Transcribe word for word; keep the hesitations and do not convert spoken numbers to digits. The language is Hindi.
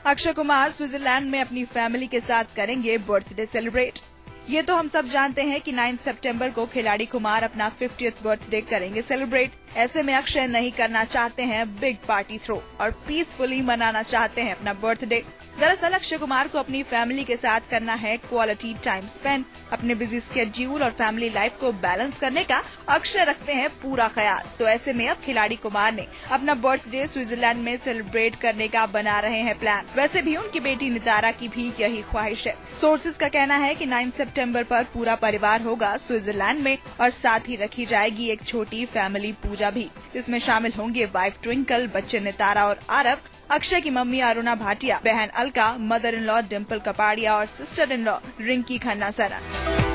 अक्षय कुमार स्विट्जरलैंड में अपनी फैमिली के साथ करेंगे बर्थडे सेलिब्रेट। ये तो हम सब जानते हैं कि नौ सितंबर को खिलाड़ी कुमार अपना फिफ्टियथ बर्थडे करेंगे सेलिब्रेट। ऐसे में अक्षय नहीं करना चाहते हैं बिग पार्टी थ्रो और पीसफुली मनाना चाहते हैं अपना बर्थडे। दरअसल अक्षय कुमार को अपनी फैमिली के साथ करना है क्वालिटी टाइम स्पेंड। अपने बिजी स्केड्यूल और फैमिली लाइफ को बैलेंस करने का अक्षय रखते हैं पूरा ख्याल। तो ऐसे में अब खिलाड़ी कुमार ने अपना बर्थडे स्विट्जरलैंड में सेलिब्रेट करने का बना रहे हैं प्लान। वैसे भी उनकी बेटी नितारा की भी यही ख्वाहिश है। सोर्सेज का कहना है कि नौ सितंबर पर पूरा परिवार होगा स्विट्जरलैंड में और साथ ही रखी जाएगी एक छोटी फैमिली पूजा भी। इसमें शामिल होंगे वाइफ ट्विंकल, बच्चे नितारा और आरव, अक्षय की मम्मी अरुणा भाटिया, बहन Alka, mother in law Dimple Kapadia और sister in law Rinke Khanna Sana.